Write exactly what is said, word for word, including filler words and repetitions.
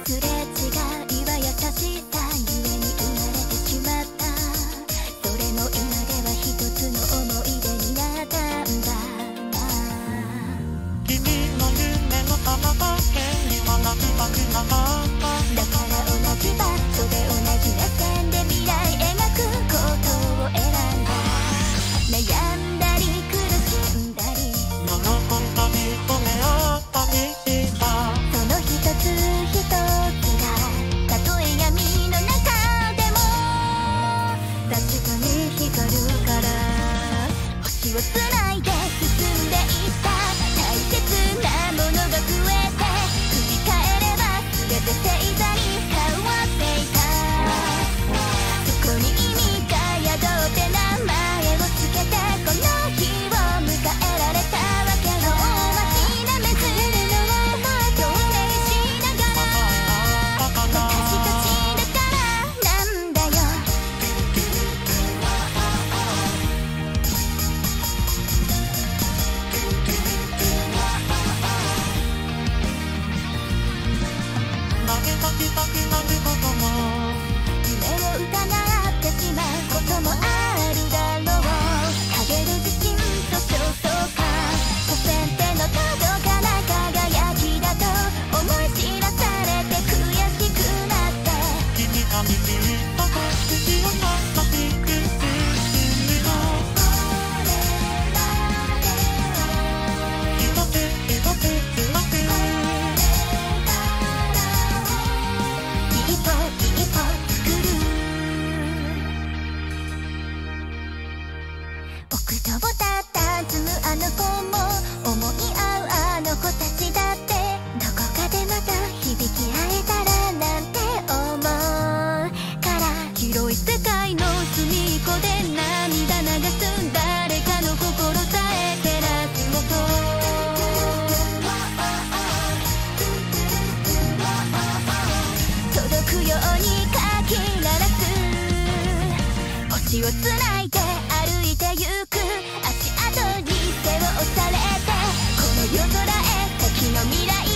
すれ違いは優しさゆえに生まれてしまった。それも今では一つの思い出になったんだな。 君の夢の彼方には泣きたくなかった。 だから同じ場所で同じ目線で未来描くことを選んだ。悩んだり苦しんだり喜んだり褒め合ったりした。 その一つ一つがたとえ闇の中でも確かに光るから。星をつないで進んでいった。大切なものが増えて振り返れば全て星座に変わっていた。そこに意味が宿って名前をつけてこの日を迎えられたわけを街なめずるのを投影しながら私たちだからなんだよ。 投げかけたくなることも夢を疑ってしまうこともあるだろう。陰る自信と焦燥感祖先手の届かない輝きだと思い知らされて悔しくなって君が見切った星を優しくするの。一つ一つつなぐ一歩一歩作る。奥戸をたたずむあの子も思い合うあの子たちだってどこかでまた響き合えたらなんて思うから。広い世界の隅っこで涙流す誰かの心さえ照らす音届くようにかき鳴らす。星をつないで歩いてゆく足跡に背を押されてこの夜空へ先の未来